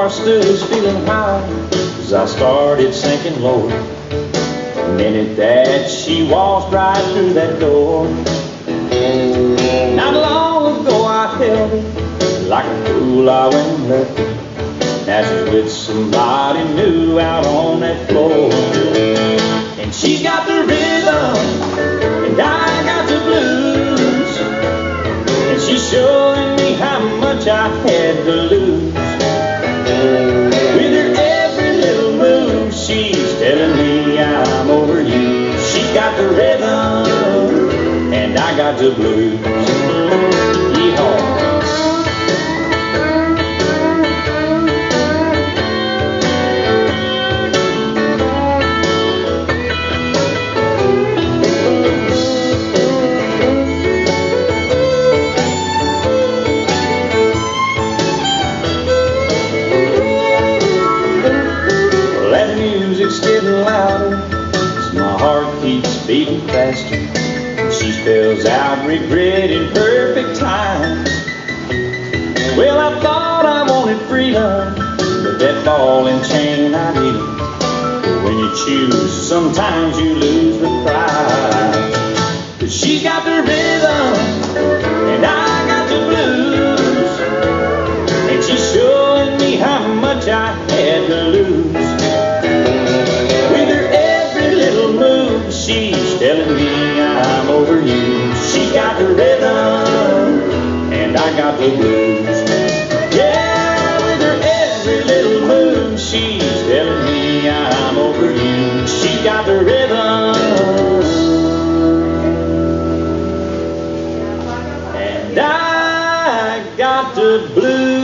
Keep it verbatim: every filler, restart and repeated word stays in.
car stood feeling high as I started sinking lower. The minute that she walked right through that door, not long ago I held her like a fool. I went and left her. Now she's with somebody new out on that floor. And she's got the rhythm and I got the blues, and she's showing me how much I had to lose. With her every little move, she's telling me I'm over you. She's got the rhythm and I got the blues. Yeehaw. Music's getting louder as my heart keeps beating faster. She spells out regret in perfect time. Well, I thought I wanted freedom, but that ball and chain I needed. When you choose, sometimes you lose the prize. But she's got the rhythm and I got the blues, and she's showing me how much I had to lose. She's telling me I'm over you. She got the rhythm and I got the blues. Yeah, with her every little move, she's telling me I'm over you. She got the rhythm and I got the blues.